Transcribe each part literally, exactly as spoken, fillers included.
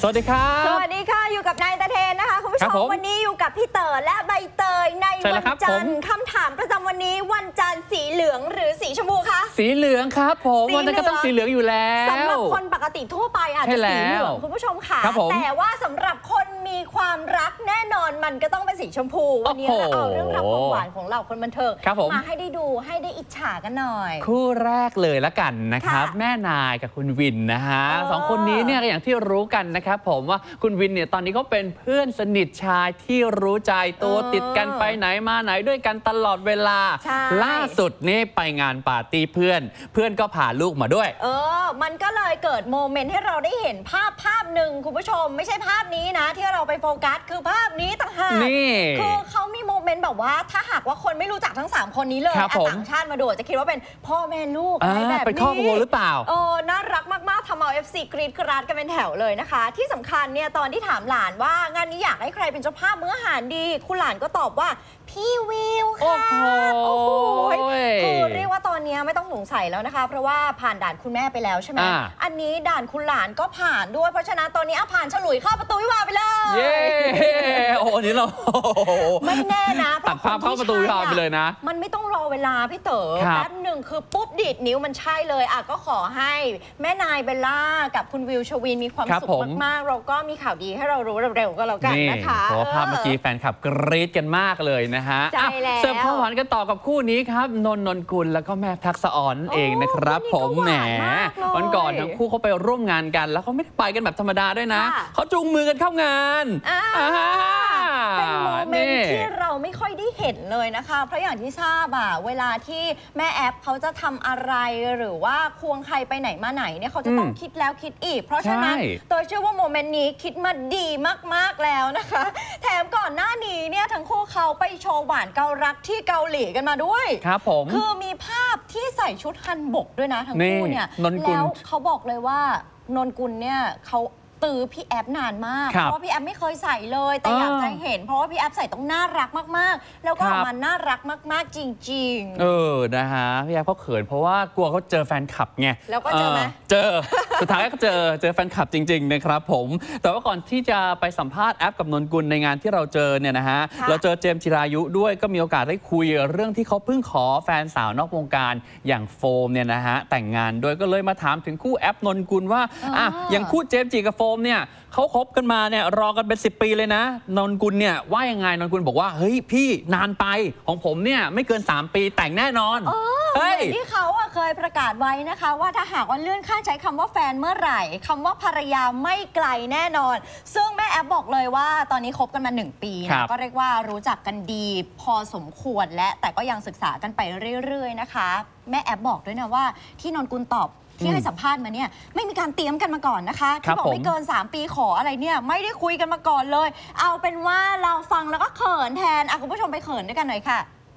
สวัสดีครับสวัสดีค่ะอยู่กับนายตะเทนนะคะคุณผู้ชมวันนี้อยู่กับพี่เต๋อและใบเตยในวันจันทร์คำถามประจำวันนี้วันจันทร์สีเหลืองหรือสีชมพูคะสีเหลืองครับผมวันจันทร์ก็ต้องสีเหลืองอยู่แล้วสำหรับคนปกติทั่วไปอาจจะสีเหลืองคุณผู้ชมค่ะแต่ว่าสำหรับคนมีความรักแน่นอนมันก็ต้องเป็นสีชมพูวันนี้เราเอาเรื่องราวความหวานของเราคนบันเทิงมาให้ได้ดูให้ได้อิจฉากันหน่อยคู่แรกเลยละกันนะครับแม่นายกับคุณวินนะฮะสองคนนี้เนี่ยอย่างที่รู้กันนะครับผมว่าคุณวินเนี่ยตอนนี้เขาเป็นเพื่อนสนิทชายที่รู้ใจตัวติดกันไปไหนมาไหนด้วยกันตลอดเวลาล่าสุดนี่ไปงานปาร์ตี้เพื่อนเพื่อนก็พาลูกมาด้วยเออมันก็เลยเกิดโมเมนต์ให้เราได้เห็นภาพภาพหนึ่งคุณผู้ชมไม่ใช่ภาพนี้นะที่เราไปโฟกัสคือภาพนี้ต่างหากคือเขามีโมเมนต์แบบว่าถ้าหากว่าคนไม่รู้จักทั้งสามคนนี้เลยต่างชาติมาดูจะคิดว่าเป็นพ่อแม่ลูกอะไรแบบนี้เป็นครอบครัวหรือเปล่าเออน่ารักมากๆทำเอา เอฟ ซี กรี๊ดกราดกันเป็นแถวเลยนะคะที่สำคัญเนี่ยตอนที่ถามหลานว่างานนี้อยากให้ใครเป็นเจ้าภาพมื้ออาหารดีคุณหลานก็ตอบว่าพี่วิวค่ะโอ้โหคือเรียกว่าตอนนี้ไม่ต้องสงสัยแล้วนะคะเพราะว่าผ่านด่านคุณแม่ไปแล้วใช่ไหมอันนี้ด่านคุณหลานก็ผ่านด้วยเพราะฉะนั้นตอนนี้ผ่านฉลุยเข้าประตูวิวาไปเลยเย้โอ้โหนี้เราไม่แน่นะตัดภาพเข้าประตูวิวาไปเลยนะมันไม่ต้องรอเวลาพี่เต๋อแป๊บหนึ่งคือปุ๊บดีดนิ้วมันใช่เลยอ่ะก็ขอให้แม่นายเบลล่ากับคุณวิวชวินมีความสุขมากๆเราก็มีข่าวดีให้เรารู้เร็วๆก็แล้วกันนะคะเพราะภาพเมื่อกี้แฟนคลับกรี๊ดกันมากเลยนะฮะใช่แล้วเสิร์ฟข้าวหวานกันต่อกับคู่นี้ครับนนท์ นนกุลแล้วก็แม่ทักษะอ่อนเองนะครับผมแหมวันก่อนทั้งคู่เขาไปร่วมงานกันแล้วเขาไม่ได้ไปกันแบบธรรมดาด้วยนะเขาจูงมือกันเข้างานเป็นโมเมนต์ที่เราไม่ค่อยได้เห็นเลยนะคะเพราะอย่างที่ทราบอ่ะเวลาที่แม่แอปเขาจะทำอะไรหรือว่าควงใครไปไหนมาไหนเนี่ยเขาจะต้องคิดแล้วคิดอีกเพราะฉะนั้นตัวเชื่อว่าโมเมนต์นี้คิดมาดีมากๆแล้วนะคะแถมก่อนหน้านี้เนี่ยทั้งคู่เขาไปโชว์หวานเการักที่เกาหลีกันมาด้วยครับผมคือมีภาพที่ใส่ชุดฮันบกด้วยนะทั้งคู่เนี่ยแล้วเขาบอกเลยว่านนกุลเนี่ยเขาตื้อพี่แอปนานมากเพราะว่าพี่แอปไม่เคยใส่เลยแต่อยากจะเห็นเพราะว่าพี่แอปใส่ต้องน่ารักมากๆแล้วก็ออกมาน่ารักมากๆจริงๆเออนะฮะพี่แอปเขาเขินเพราะว่ากลัวเขาเจอแฟนคลับไงแล้วก็เจอไหมเจอสุดท้ายก็เจอเจอแฟนคลับจริงๆนะครับผมแต่ว่าก่อนที่จะไปสัมภาษณ์แอปกับนนกุลในงานที่เราเจอเนี่ยนะฮะเราเจอเจมส์จิรายุด้วยก็มีโอกาสได้คุยเรื่องที่เขาเพิ่งขอแฟนสาวนอกวงการอย่างโฟมเนี่ยนะฮะแต่งงานด้วยก็เลยมาถามถึงคู่แอปนนกุลว่าอ่ะอย่างคู่เจมส์จิกับโฟมเนี่ยเขาคบกันมาเนี่ยรอกันเป็นสิบปีเลยนะนนกุลเนี่ยว่ายังไงนนกุลบอกว่าเฮ้ยพี่นานไปของผมเนี่ยไม่เกินสามปีแต่งแน่นอนเฮ้ยที่เขาเคยประกาศไว้นะคะว่าถ้าหากว่าเลื่อนขั้นใช้คำว่าแฟนเมื่อไหร่คำว่าภรรยาไม่ไกลแน่นอนซึ่งแม่แอปบอกเลยว่าตอนนี้คบกันมาหนึ่งปีนะก็เรียกว่ารู้จักกันดีพอสมควรและแต่ก็ยังศึกษากันไปเรื่อยๆนะคะแม่แอปบอกด้วยนะว่าที่นนกุลตอบที่ให้สัมภาษณ์มาเนี่ยไม่มีการเตรียมกันมาก่อนนะคะที่บอกไม่เกินสามปีขออะไรเนี่ยไม่ได้คุยกันมาก่อนเลยเอาเป็นว่าเราฟังแล้วก็เขินแทนอ่ะคุณผู้ชมไปเขินด้วยกันหน่อยค่ะ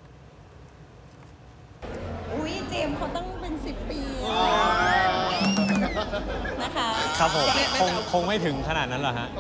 อุ้ยเจมเขาต้องเป็นสิบปีนะคะครับผมคงคงไม่ถึงขนาดนั้นหรอฮะ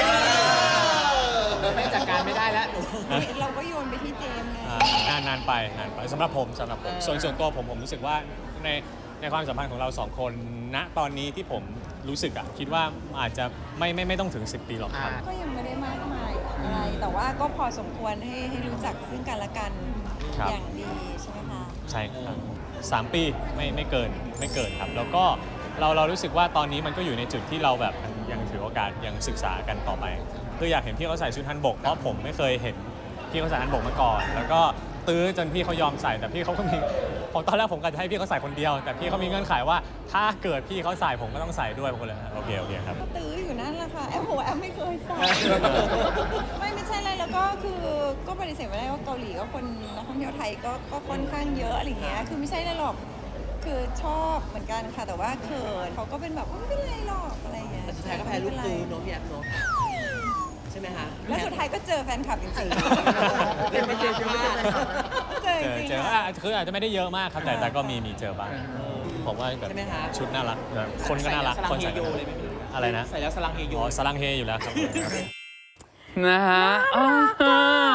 ไม่จัดการไม่ได้แล้วเราก็โยนไปที่เจมไงนานนานไปนานไปสำหรับผมสำหรับผมส่วนส่วนตัวผมผมรู้สึกว่าในในความสัมพันธ์ของเราสองคนณตอนนี้ที่ผมรู้สึกอะคิดว่าอาจจะไม่ไม่ไม่ต้องถึงสิบปีหรอกครับก็ยังไม่ได้มากมายอะไรแต่ว่าก็พอสมควรให้ให้รู้จักซึ่งกันและกันอย่างดีใช่ไหมคะใช่ครับสามปีไม่ไม่เกินไม่เกินครับแล้วก็เราเรารู้สึกว่าตอนนี้มันก็อยู่ในจุดที่เราแบบยังถือโอกาสยังศึกษากันต่อไปคืออยากเห็นพี่เขาใส่ชุดฮันบกเพราะผมไม่เคยเห็นพี่เขาใส่ฮันบกมาก่อนแล้วก็ตื้อจนพี่เขายอมใส่แต่พี่เขาก็มีผมตอนแรกผมก็จะให้พี่เขาใส่คนเดียวแต่พี่เขามีเงื่อนไขว่าถ้าเกิดพี่เขาใส่ผมก็ต้องใส่ด้วยผมก็เลยโอเคโอเคครับตื้ออยู่นั่นแหละค่ะแอปหัวแอปไม่เคยใส่ไม่ไม่ใช่อะไรแล้วก็คือก็ปฏิเสธไม่ได้ว่าเกาหลีก็คนนักท่องเที่ยวไทยก็ก็ค่อนข้างเยอะอะไรเงี้ยคือไม่ใช่อะไรหรอกคือชอบเหมือนกันค่ะแต่ว่าเขินเขาก็เป็นแบบไม่เป็นไรหรอกอะไรเงี้ยแต่สุดท้ายก็แพ้ลูกตื้อโน้ตพี่แอปโน้ตใช่ไหมคะแล้วสุดท้ายก็เจอแฟนคลับจริงๆไม่เจอจริงเจอจริงเจอคืออาจจะไม่ได้เยอะมากครับแต่แต่ก็มีมีเจอบ้างผมว่าแบบชุดน่ารักคนก็น่ารักคนใส่อะไรนะใส่แล้วสลังเฮโยอ๋อสลังเฮอยู่แล้วครับนะฮะ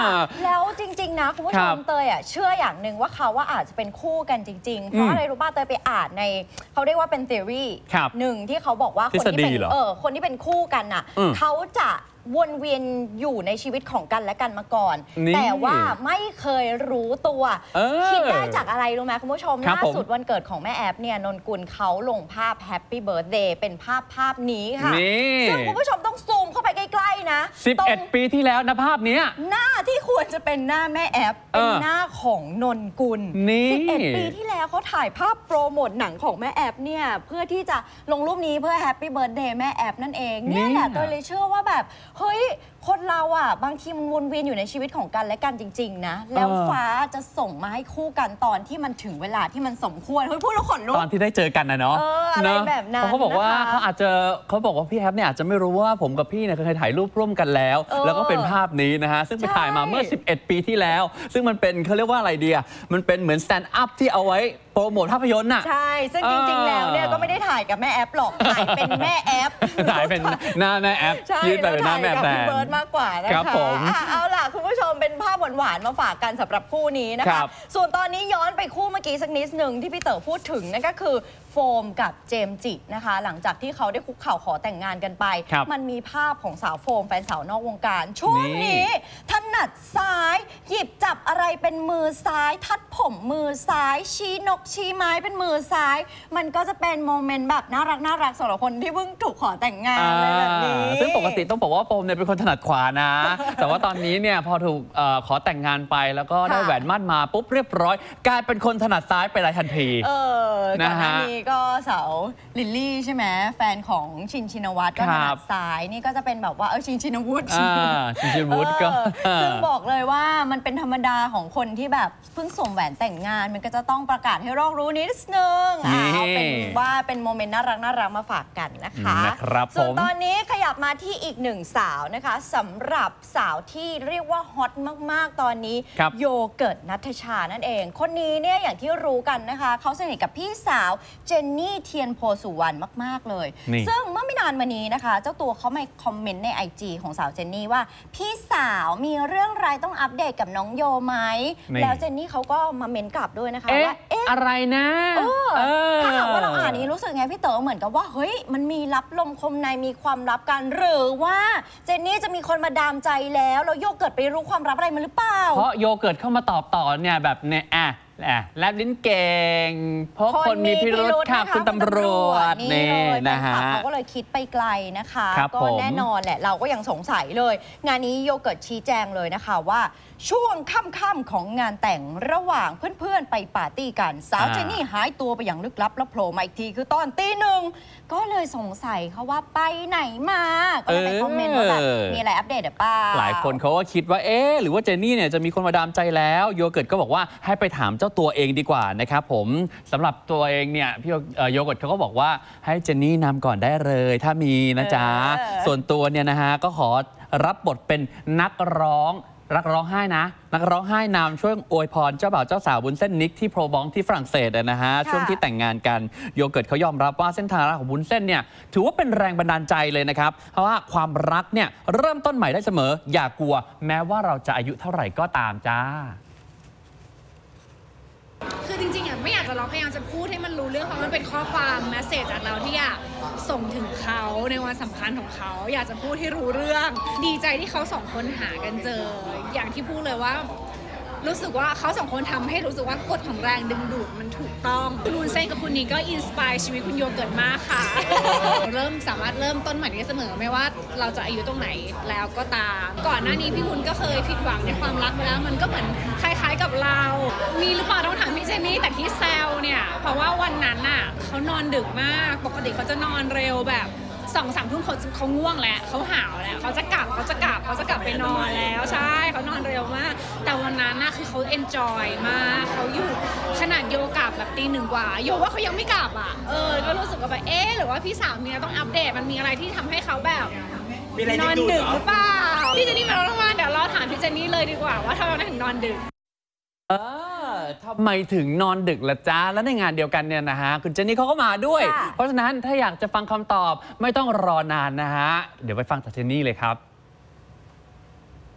แล้วจริงๆนะคุณผู้ชมเตยอ่ะเชื่ออย่างหนึ่งว่าเขาว่าอาจจะเป็นคู่กันจริงๆเพราะอะไรรู้ป่ะเตยไปอ่านในเขาเรียกว่าเป็น theory หนึ่งที่เขาบอกว่าคนที่เป็นเออคนที่เป็นคู่กันน่ะเขาจะวนเวียนอยู่ในชีวิตของกันและกันมาก่อน แต่ว่าไม่เคยรู้ตัวคิดได้จากอะไรรู้ไหมคุณผู้ชมล่าสุดวันเกิดของแม่แอฟเนี่ยนนกุลเขาลงภาพ Happy Birthday เป็นภาพภาพนี้ค่ะซึ่งคุณผู้ชมต้องซูมเข้าไปใกล้ๆนะสิบเอ็ดปีที่แล้วนะภาพนี้หน้าที่ควรจะเป็นหน้าแม่แอฟเป็นหน้าของนนกุลสิบเอ็ดปีที่แล้วเขาถ่ายภาพโปรโมทหนังของแม่แอฟเนี่ยเพื่อที่จะลงรูปนี้เพื่อ Happy Birthday แม่แอฟนั่นเองเนี่ยแหละตัวเลยเชื่อว่าแบบเฮ้ยคนเราอ่ะบางทีมันวนเวียนอยู่ในชีวิตของกันและกันจริงๆนะแล้วฟ้าจะส่งมาให้คู่กันตอนที่มันถึงเวลาที่มันสมควรเฮ้ยพูดแล้วขนลุกตอนที่ได้เจอกันนะเนาะอะไรแบบนั้นเขาบอกว่าเขาอาจจะเขาบอกว่าพี่แอฟเนี่ยอาจจะไม่รู้ว่าผมกับพี่เนี่ยเคยถ่ายรูปร่วมกันแล้วแล้วก็เป็นภาพนี้นะฮะซึ่งไปถ่ายมาเมื่อสิบเอ็ดปีที่แล้วซึ่งมันเป็นเขาเรียกว่าอะไรดีอ่ะมันเป็นเหมือนสแตนด์อัพที่เอาไว้โปรโมทภาพยนตร์น่ะใช่ซึ่งจริงๆแล้วเนี่ยก็ไม่ได้ถ่ายกับแม่แอฟหรอกถ่ายเป็นแม่แอฟถ่ายเป็นหน้าแม่แอฟยืนไปเป็นหน้าแม่แฟนเบิร์ดมากกว่านะคะเอาล่ะคุณผู้ชมเป็นภาพหวานๆมาฝากกันสำหรับคู่นี้นะคะส่วนตอนนี้ย้อนไปคู่เมื่อกี้สักนิดหนึ่งที่พี่เต๋อพูดถึงนั่นก็คือโฟมกับเจมส์จินะคะหลังจากที่เขาได้คุกเข่าขอแต่งงานกันไปมันมีภาพของสาวโฟมแฟนสาวนอกวงการช่วงนี้ถนัดซ้ายหยิบจับอะไรเป็นมือซ้ายทัดผมมือซ้ายชี้นกชี้ไม้เป็นมือซ้ายมันก็จะเป็นโมเมนต์แบบน่ารักน่ารักสำหรับคนที่เพิ่งถูกขอแต่งงานอะไรแบบนี้ซึ่งปกติต้องบอกว่าโฟมเนี่ยเป็นคนถนัดขวานะ แต่ว่าตอนนี้เนี่ยพอถูกขอแต่งงานไปแล้วก็ได้แหวนมั่นมาปุ๊บเรียบร้อยกลายเป็นคนถนัดซ้ายไปเลยทันทีเออก่อนหน้านี้ก็สาวลิลลี่ใช่ไหมแฟนของชินชินวัตรก็ถนัดซ้ายนี่ก็จะเป็นแบบว่าเออชินชินวุฒิชินชินวุฒิก็ซึ่งบอกเลยว่ามันเป็นธรรมดาของคนที่แบบเพิ่งส่งแหวนแต่งงานมันก็จะต้องประกาศให้โลกรู้นิดนึงเอาเป็นว่าเป็นโมเมนต์น่ารักน่ารักมาฝากกันนะคะส่วนตอนนี้ขยับมาที่อีกหนึ่งสาวนะคะสำหรับสาวที่เรียกว่าฮอตมากๆตอนนี้โยเกิร์ตณัฐชานั่นเองคนนี้เนี่ยอย่างที่รู้กันนะคะเขาสนิทกับพี่สาวเจนนี่เทียนโพสุวรรณมากๆเลยซึ่งเมื่อไม่นานมานี้นะคะเจ้าตัวเขามาคอมเมนต์ใน ไอ จี ของสาวเจนนี่ว่าพี่สาวมีเรื่องอะไรต้องอัปเดตกับน้องโยไหมแล้วเจนนี่เขาก็มาเมนกลับด้วยนะคะว่าเอ๊ะอะไรนะถ้าหากว่าเราอ่านนี้รู้สึกไงพี่เต๋อเหมือนกับว่าเฮ้ยมันมีลับลมคมในมีความลับกันหรือว่าเจนนี่จะมีคนมาดามใจแล้วแล้วโยเกิร์ตไปรู้ความลับอะไรมาหรือเปล่าเพราะโยเกิร์ตเข้ามาตอบต่อเนี่ยแบบเนี่ยอ่ะแลบลิ้นเก่งเพราะคนมีพิรุธค่ะคุณตำรวจนี่นะฮะเขาก็เลยคิดไปไกลนะคะก็แน่นอนแหละเราก็ยังสงสัยเลยงานนี้โยเกิร์ตชี้แจงเลยนะคะว่าช่วงค่ำๆของงานแต่งระหว่างเพื่อนๆไปปาร์ตี้กันสาวเจนนี่หายตัวไปอย่างลึกลับแล้วโผล่มาอีกทีคือตอนตีหนึ่งก็เลยสงสัยเขาว่าไปไหนมาก็เลยไปคอมเมนต์ว่าแบบมีอะไรอัปเดตหรือเปล่าหลายคนเขาก็คิดว่าเอ๊ะหรือว่าเจนนี่เนี่ยจะมีคนมาดามใจแล้วโยเกิร์ตก็บอกว่าให้ไปถามเจ้าตัวเองดีกว่านะครับผมสำหรับตัวเองเนี่ยพี่โยเกิร์ตเขาก็บอกว่าให้เจนนี่นำก่อนได้เลยถ้ามีนะจ๊ะส่วนตัวเนี่ยนะฮะก็ขอรับบทเป็นนักร้องรักร้องไห้นะนักร้องไห้นำช่วยอวยพรเจ้าบ่าวเจ้าสาววุ้นเส้นนิกที่โปรบองที่ฝรั่งเศสนะฮะช่วงที่แต่งงานกันโยเกิร์ตเขายอมรับว่าเส้นทางรักของวุ้นเส้นเนี่ยถือว่าเป็นแรงบันดาลใจเลยนะครับเพราะว่าความรักเนี่ยเริ่มต้นใหม่ได้เสมออย่ากลัวแม้ว่าเราจะอายุเท่าไหร่ก็ตามจ้าคือจริงๆอ่ะไม่อยากจะเราพยายามจะพูดให้มันรู้เรื่องเพราะมันเป็นข้อความแมสเสจจากเราที่อยากส่งถึงเขาในวันสำคัญของเขาอยากจะพูดให้รู้เรื่องดีใจที่เขาสองคนหากันเจออย่างที่พูดเลยว่ารู้สึกว่าเขาสองคนทำให้รู้สึกว่ากฎของแรงดึงดูดมันถูกต้องคุณวุ้นเส้นกับคุณนี้ก็อินสปายชีวิตคุณโยเกิร์ตมากค่ะ เริ่มสามารถเริ่มต้นใหม่ได้เสมอไม่ว่าเราจะอายุตรงไหนแล้วก็ตามก่อนหน้านี้พี่วุ้นก็เคยผิดหวังในความรักมาแล้วมันก็เหมือนคล้ายๆกับเรามีหรือเปล่าต้องถามพี่เจนนี่แต่ที่แซวเนี่ยเพราะว่าวันนั้นน่ะเขานอนดึกมากปกติเขาจะนอนเร็วแบบสองสามทุ่มเขาเขาง่วงแล้วเขาหาวแล้วเขาจะกลับเขาจะกลับเขาจะกลับไปนอนแล้วใช่เขานอนเร็วมากแต่วันนั้นน่ะคือเขาเอนจอยมากเขาอยู่ขนาดโยกลับแบบตีหนึ่งกว่าโยว่าเขายังไม่กลับอ่ะเออก็รู้สึกว่าแบบเอ๊ะหรือว่าพี่สาวมีต้องอัปเดตมันมีอะไรที่ทำให้เขาแบบนอนดึกหรือเปล่าพี่เจนนี่มาแล้วมาเดี๋ยวเราถามพี่เจนนี่เลยดีกว่าว่าทำไมถึงนอนดึกเออทำไมถึงนอนดึกล่ะจ๊ะแล้วในงานเดียวกันเนี่ยนะฮะคุณเจนนี่เขาก็มาด้วยเพราะฉะนั้นถ้าอยากจะฟังคำตอบไม่ต้องรอนานนะฮะเดี๋ยวไปฟังจากเจนนี่เลยครับ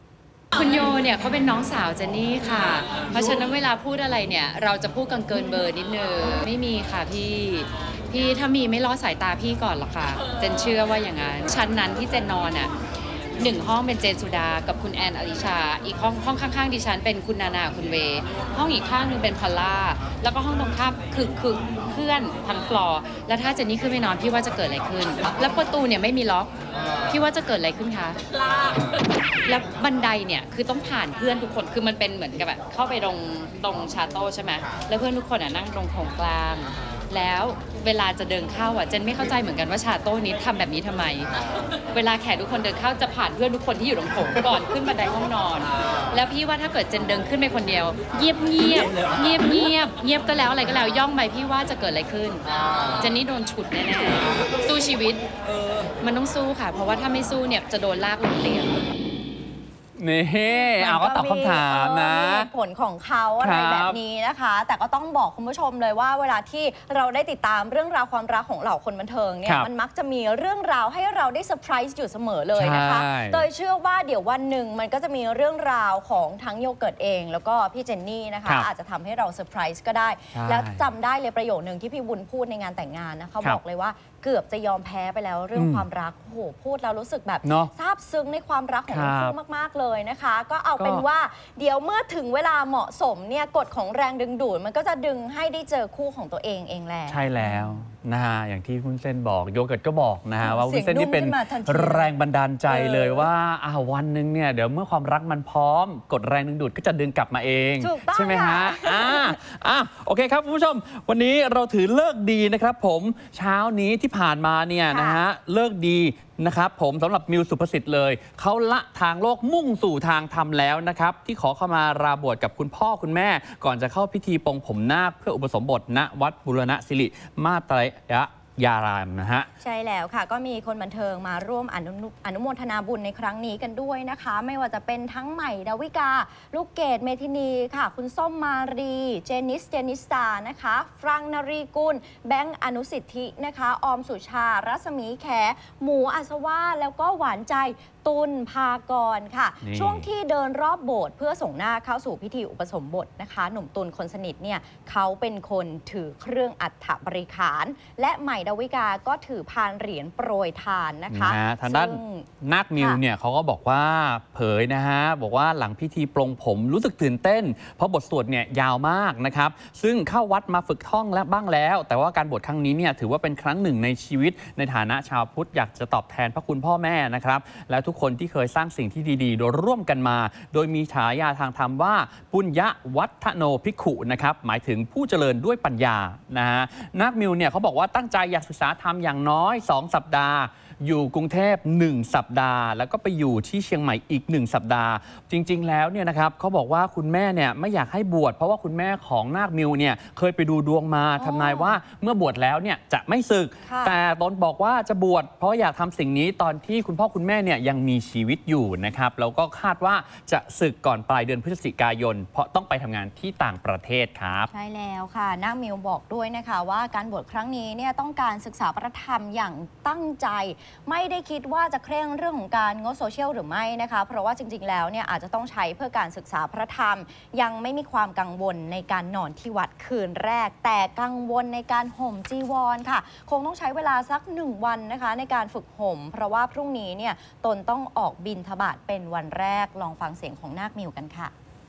คุณโยเนี่ยเขาเป็นน้องสาวเจนนี่ค่ะเพราะฉะนั้นเวลาพูดอะไรเนี่ยเราจะพูดกันเกินเบอร์นิดนึงไม่มีค่ะพี่พี่ถ้ามีไม่ล้อสายตาพี่ก่อนหรอกค่ะเจนเชื่อว่าอย่างนั้นชั้นนั้นที่เจนนอนอ่ะหนึ่งห้องเป็นเจนสุดากับคุณแอนอลิชาอีกห้องห้องข้างๆดิฉันเป็นคุณนานาคุณเวห้องอีกข้างหนึ่งเป็นพอลล่าแล้วก็ห้องตรงข้ามคือคือเพื่อนทั้งฟลอร์แล้วถ้าเจนนี่ขึ้นไปนอนพี่ว่าจะเกิดอะไรขึ้นแล้วประตูเนี่ยไม่มีล็อกพี่ว่าจะเกิดอะไรขึ้นคะแล้วบันไดเนี่ยคือต้องผ่านเพื่อนทุกคนคือมันเป็นเหมือนกับแบบเข้าไปตรงตรงชาโต้ใช่ไหมแล้วเพื่อนทุกคนอ่ะนั่งตรงโถงกลางแล้วเวลาจะเดินเข้าอ่ะเจนไม่เข้าใจเหมือนกันว่าชาโต้นี้ทำแบบนี้ทำไมเวลาแขกทุกคนเดินเข้าจะผ่านเพื่อนทุกคนที่อยู่ตรงโถงก่อนขึ้นบันไดห้องนอนแล้วพี่ว่าถ้าเกิดเจนเดินขึ้นไปคนเดียวเงียบเงียบเงียบเงียบเงียบก็แล้วอะไรก็แล้วย่องไปพี่ว่าจะเกิดอะไรขึ้นเจนนี่โดนฉุดแน่ๆสู้ชีวิตมันต้องสู้ค่ะเพราะว่าถ้าไม่สู้เนี่ยจะโดนลากลงเตียงนี่เอาก็ตอบคำถามนะมีเหตุผลของเขาอะไรแบบนี้นะคะแต่ก็ต้องบอกคุณผู้ชมเลยว่าเวลาที่เราได้ติดตามเรื่องราวความรักของเหล่าคนบันเทิงเนี่ยมันมักจะมีเรื่องราวให้เราได้เซอร์ไพรส์อยู่เสมอเลยนะคะโดยเชื่อว่าเดี๋ยววันหนึ่งมันก็จะมีเรื่องราวของทั้งโยเกิร์ตเองแล้วก็พี่เจนนี่นะคะอาจจะทำให้เราเซอร์ไพรส์ก็ได้แล้วจำได้เลยประโยคนึงที่พี่บุญพูดในงานแต่งงานนะเขาบอกเลยว่าเกือบจะยอมแพ้ไปแล้วเรื่องความรักโอ้โหพูดแล้วรู้สึกแบบซาบซึ้งในความรักของทั้งคู่มากๆเลยนะคะก็เอาเป็นว่าเดี๋ยวเมื่อถึงเวลาเหมาะสมเนี่ยกฎของแรงดึงดูดมันก็จะดึงให้ได้เจอคู่ของตัวเองเองแหละใช่แล้วนะฮะอย่างที่วุ้นเส้นบอกโยเกิร์ตก็บอกนะฮะว่าวุ้นเส้นนี่เป็นแรงบันดาลใจเลยว่าอ่าวันหนึ่งเนี่ยเดี๋ยวเมื่อความรักมันพร้อมกฎแรงดึงดูดก็จะดึงกลับมาเองใช่ไหมฮะอ่าอ่ะโอเคครับคุณผู้ชมวันนี้เราถือเลิกดีนะครับผมเช้านี้ที่ผ่านมาเนี่ยนะฮะเลิกดีนะครับผมสำหรับมิวสุภสิทธิ์เลยเขาละทางโลกมุ่งสู่ทางธรรมแล้วนะครับที่ขอเข้ามาราบวชกับคุณพ่อคุณแม่ก่อนจะเข้าพิธีปลงผมนาคเพื่ออุปสมบทณวัดบุรณศิริมาตรยยารามนะฮะใช่แล้วค่ะก็มีคนบันเทิงมาร่วมอนุอนุโมทนาบุญในครั้งนี้กันด้วยนะคะไม่ว่าจะเป็นทั้งใหม่ดาวิกาลูกเกดเมทินีค่ะคุณส้มมารีเจนิสเจนิสตานะคะฟรังนรีกุลแบงค์อนุสิทธินะคะออมสุชารัศมีแขหมูอัศวาแล้วก็หวานใจตุลภากรค่ะช่วงที่เดินรอบโบสถ์เพื่อส่งหน้าเข้าสู่พิธีอุปสมบทนะคะหนุ่มตุลคนสนิทเนี่ยเขาเป็นคนถือเครื่องอัฐบริขารและใหม่ดาวิกาก็ถือพานเหรียญโปรยทานนะคะนะทางด้านนาคมิวเนี่ยเขาก็บอกว่าเผยนะฮะบอกว่าหลังพิธีปลงผมรู้สึกตื่นเต้นเพราะบทสวดเนี่ยยาวมากนะครับซึ่งเข้าวัดมาฝึกท่องและบ้างแล้วแต่ว่าการบวชครั้งนี้เนี่ยถือว่าเป็นครั้งหนึ่งในชีวิตในฐานะชาวพุทธอยากจะตอบแทนพระคุณพ่อแม่นะครับและทุกคนที่เคยสร้างสิ่งที่ดีๆโดยร่วมกันมาโดยมีฉายาทางธรรมว่าปุญญวัฒโนภิกขุนะครับหมายถึงผู้เจริญด้วยปัญญานะฮะนาคมิวเนี่ยเขาบอกว่าตั้งใจอยากศึกษาธรรมอย่างน้อยสองสัปดาห์อยู่กรุงเทพหนึ่งสัปดาห์แล้วก็ไปอยู่ที่เชียงใหม่อีกหนึ่งสัปดาห์จริงๆแล้วเนี่ยนะครับเขาบอกว่าคุณแม่เนี่ยไม่อยากให้บวชเพราะว่าคุณแม่ของนาคมิวเนี่ยเคยไปดูดวงมาทำนายว่าเมื่อบวชแล้วเนี่ยจะไม่สึกแต่ตนบอกว่าจะบวชเพราะอยากทำสิ่งนี้ตอนที่คุณพ่อคุณแม่เนี่ยยังมีชีวิตอยู่นะครับแล้วก็คาดว่าจะสึกก่อนปลายเดือนพฤศจิกายนเพราะต้องไปทำงานที่ต่างประเทศครับใช่แล้วค่ะนาคมิวบอกด้วยนะคะว่าการบวชครั้งนี้เนี่ยต้องการศึกษาพระธรรมอย่างตั้งใจไม่ได้คิดว่าจะเคร่งเรื่องของการงดโซเชียลหรือไม่นะคะเพราะว่าจริงๆแล้วเนี่ยอาจจะต้องใช้เพื่อการศึกษาพระธรรมยังไม่มีความกังวลในการนอนที่วัดคืนแรกแต่กังวลในการห่มจีวรค่ะคงต้องใช้เวลาสักหนึ่งวันนะคะในการฝึกห่มเพราะว่าพรุ่งนี้เนี่ยตนต้องออกบิณฑบาตเป็นวันแรกลองฟังเสียงของนาคมิวกันค่ะ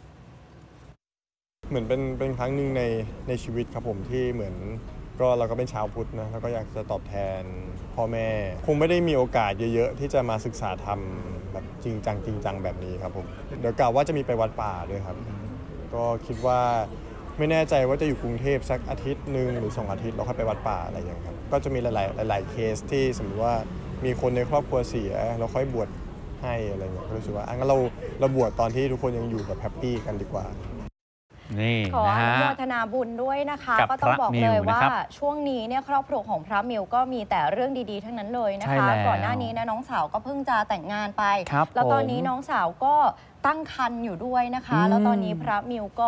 เหมือนเป็นเป็นครั้งหนึ่งในในชีวิตครับผมที่เหมือนก็เราก็เป็นชาวพุทธนะแล้วก็อยากจะตอบแทนพ่อแม่คงไม่ได้มีโอกาสเยอะๆที่จะมาศึกษาธรรมแบบจริงจังจริงจังแบบนี้ครับผมเดี๋ยวกล่าวว่าจะมีไปวัดป่าด้วยครับก็คิดว่าไม่แน่ใจว่าจะอยู่กรุงเทพสักอาทิตย์หนึ่งหรือสองอาทิตย์เราค่อยไปวัดป่าอะไรอย่างเงี้ยครับก็จะมีหลายๆหลายๆเคสที่สมมติว่ามีคนในครอบครัวเสียเราค่อยบวชให้อะไรเงี้ยก็รู้สึกว่างั้นเราเราบวชตอนที่ทุกคนยังอยู่แบบแฮปปี้กันดีกว่าขออนุโมทนาบุญด้วยนะคะก็ต้องบอกเลยว่าช่วงนี้เนี่ยครอบครัวของพระมิวก็มีแต่เรื่องดีๆทั้งนั้นเลยนะคะก่อนหน้านี้นะน้องสาวก็เพิ่งจะแต่งงานไปแล้วตอนนี้น้องสาวก็ตั้งครรภ์อยู่ด้วยนะคะแล้วตอนนี้พระมิวก็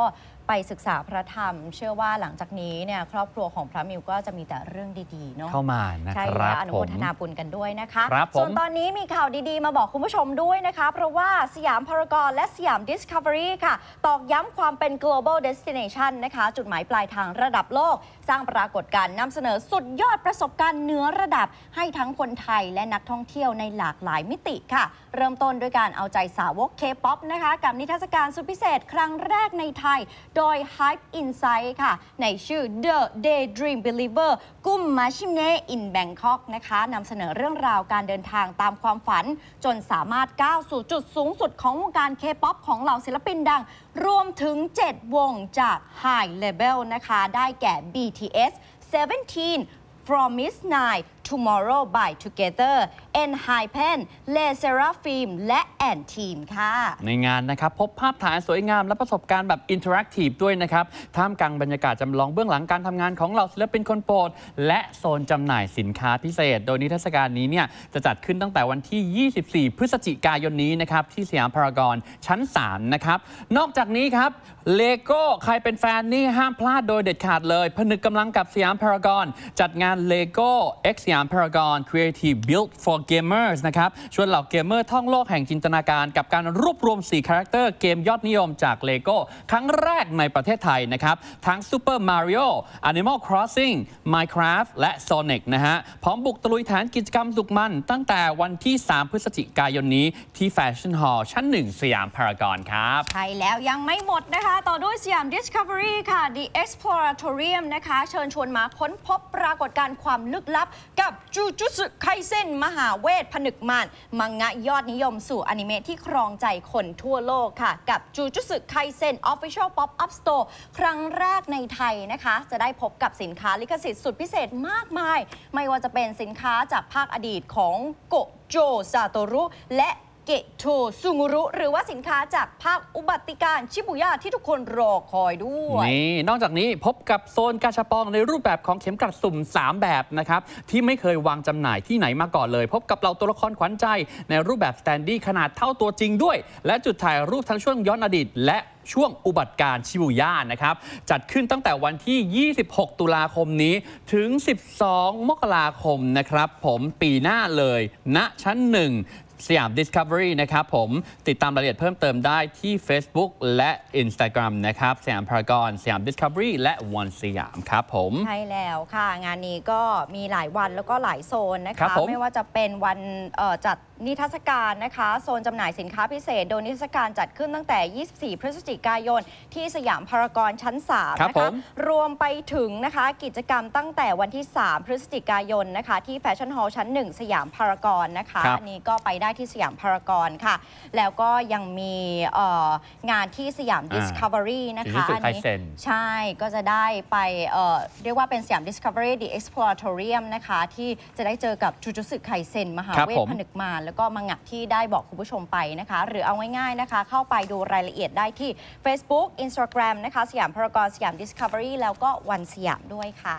ไปศึกษาพระธรรม เชื่อว่าหลังจากนี้เนี่ยครอบครัวของพระมิวก็จะมีแต่เรื่องดีๆเนาะเข้ามานะใช่คแล้รับวอนุผโมมทนาบุญกันด้วยนะคะครับผมส่วนตอนนี้มีข่าวดีๆมาบอกคุณผู้ชมด้วยนะคะ เพราะว่าสยามพารากอนและสยาม Discovery ค่ะตอกย้ำความเป็น global destination นะคะจุดหมายปลายทางระดับโลก สร้างปรากฏการณ์นำเสนอสุดยอดประสบการณ์เหนือระดับให้ทั้งคนไทยและนักท่องเที่ยวในหลากหลายมิติค่ะ เริ่มต้นด้วยการเอาใจสาวก K-POP นะคะกับนิทรรศการสุดพิเศษครั้งแรกในไทย โดย Hype Insight ค่ะในชื่อ The Daydream Believer กุมมาชิมเน in Bangkok นะคะนำเสนอเรื่องราวการเดินทางตามความฝัน จนสามารถก้าวสู่จุดสูงสุดของวงการ K-POP ของเหล่าศิลปินดัง รวมถึง เจ็ด วงจาก High Level นะคะได้แก่ บี ที เอส Seventeen Promise Nine Tomorrow by Together ENHYPEN Le Sserafim และ Ant Team ค่ะในงานนะครับพบภาพถ่ายสวยงามและประสบการณ์แบบอินเทอร์แอคทีฟด้วยนะครับท่ามกลางบรรยากาศจำลองเบื้องหลังการทำงานของเหล่าศิลปินคนโปรดและโซนจำหน่ายสินค้าพิเศษ โดยนิทรรศการนี้เนี่ยจะจัดขึ้นตั้งแต่วันที่ ยี่สิบสี่ พฤศจิกายนนี้นะครับที่สยามพารากอนชั้น สาม นะครับนอกจากนี้ครับเลโก้ใครเป็นแฟนนี่ห้ามพลาดโดยเด็ดขาดเลยผนึกกำลังกับสยามพารากอนจัดงาน Lego X สยามพารากอน Creative Build for Gamers นะครับชวนเหล่าเกมเมอร์ท่องโลกแห่งจินตนาการกับการรวบรวม สี่ คาแรคเตอร์เกมยอดนิยมจาก Lego ครั้งแรกในประเทศไทยนะครับทั้ง Super Mario Animal Crossing Minecraft และ Sonic นะฮะพร้อมบุกตะลุยฐานกิจกรรมสุดมันตั้งแต่วันที่ สาม พฤศจิกายนนี้ที่ Fashion Hall ชั้น หนึ่ง สยามพารากอนครับใช่แล้วยังไม่หมดนะคะต่อด้วยสยาม Discovery ค่ะ The Exploratorium นะคะเชิญชวนมาค้นพบปรากฏการณ์ความลึกลับกับจูจุสึไคเซ็นมหาเวทผนึกมารมังงะยอดนิยมสู่อนิเมะที่ครองใจคนทั่วโลกค่ะกับจูจุสึไคเซ็น Official Pop-up Store ครั้งแรกในไทยนะคะจะได้พบกับสินค้าลิขสิทธิ์สุดพิเศษมากมายไม่ว่าจะเป็นสินค้าจากภาคอดีตของโกโจซาโตรุและเกโทซุงุรุหรือว่าสินค้าจากภาคอุบัติการชิบุย่าที่ทุกคนรอคอยด้วยนี่นอกจากนี้พบกับโซนกาชาปองในรูปแบบของเข็มกลัดสุ่ม สาม แบบนะครับที่ไม่เคยวางจำหน่ายที่ไหนมาก่อนเลยพบกับเราตัวละครขวัญใจในรูปแบบสแตนดี้ขนาดเท่าตัวจริงด้วยและจุดถ่ายรูปทั้งช่วงย้อนอดีตและช่วงอุบัติการชิบุย่านะครับจัดขึ้นตั้งแต่วันที่ ยี่สิบหก ตุลาคมนี้ถึง สิบสอง มกราคมนะครับผมปีหน้าเลยณชั้นหนึ่งสยาม Discovery นะครับผมติดตามรายละเอียดเพิ่มเติมได้ที่ Facebook และ Instagram นะครับสยามพารากอนสยาม Discovery และ One สยามครับผมใช่แล้วค่ะงานนี้ก็มีหลายวันแล้วก็หลายโซนนะคะไม่ว่าจะเป็นวันจัดนิทรรศการนะคะโซนจำหน่ายสินค้าพิเศษโดยนิทรรศการจัดขึ้นตั้งแต่ ยี่สิบสี่ พฤศจิกายนที่สยามพารากอนชั้น สาม นะคะรวมไปถึงนะคะกิจกรรมตั้งแต่วันที่ สาม พฤศจิกายนนะคะที่แฟชั่นฮอลล์ชั้น หนึ่ง สยามพารากอนนะคะอันนี้ก็ไปได้ที่สยามพารากอนค่ะแล้วก็ยังมีงานที่สยาม Discovery นะคะอันนี้ใช่ก็จะได้ไปเอ่อเรียกว่าเป็นสยาม Discovery The Exploratorium นะคะที่จะได้เจอกับจูจุสึไคเซ็นมหาเวทผนึกมารแล้วก็มังงะที่ได้บอกคุณผู้ชมไปนะคะหรือเอาง่ายๆนะคะเข้าไปดูรายละเอียดได้ที่ Facebook Instagram นะคะสยามพารากอนสยาม Discovery แล้วก็วันสยามด้วยค่ะ